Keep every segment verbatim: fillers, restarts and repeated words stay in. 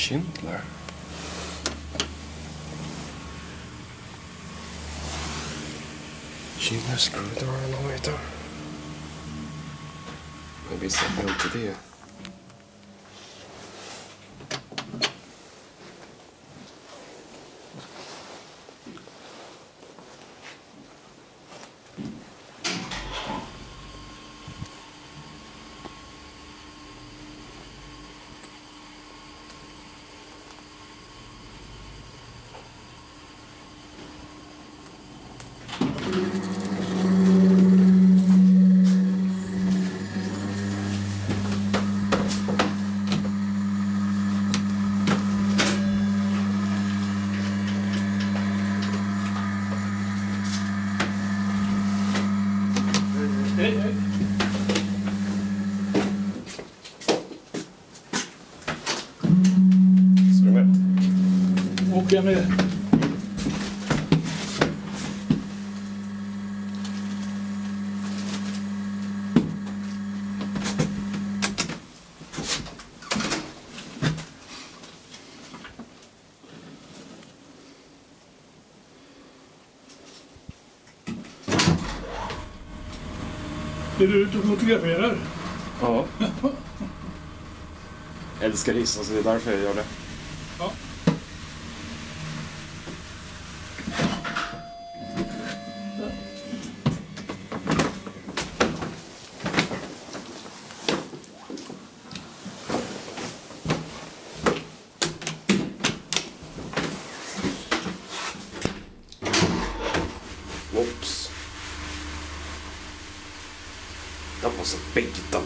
Schindler. Schindler screwdriver elevator. Maybe it's a built idea. Hej, hej. Ska du med? Åker jag med? Är du ute och fotograferar? Ja. Jag älskar hissar så det är därför jag gör det. Ja. Whoops. That was a big dump.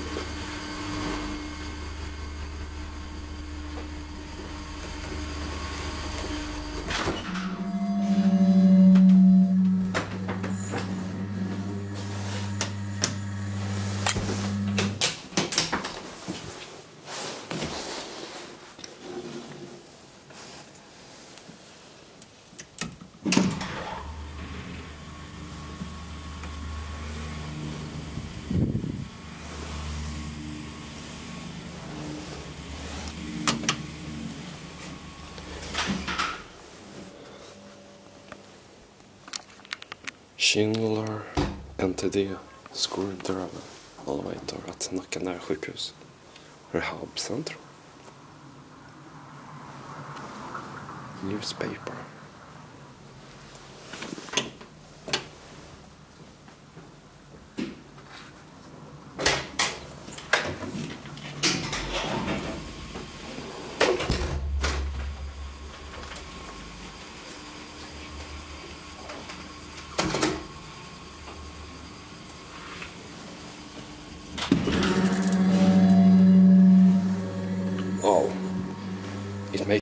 Schindler N T D screwdriver elevator att Nacka nära sjukhus. Rehabcentrum. Newspaper.